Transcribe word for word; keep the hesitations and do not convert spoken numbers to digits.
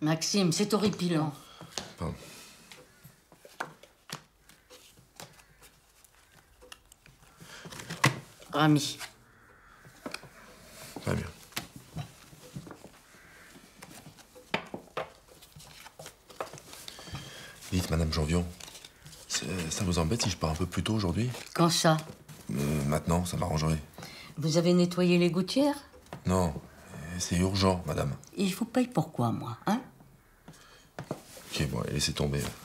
Maxime, c'est horripilant. Pardon. Rami. Très bien. Dites, Madame Janvion, ça vous embête si je pars un peu plus tôt aujourd'hui? Quand ça? euh, Maintenant, ça m'arrangerait. Vous avez nettoyé les gouttières? Non, c'est urgent, Madame. Il vous paye pourquoi, moi, hein? Ok, bon, laissez tomber.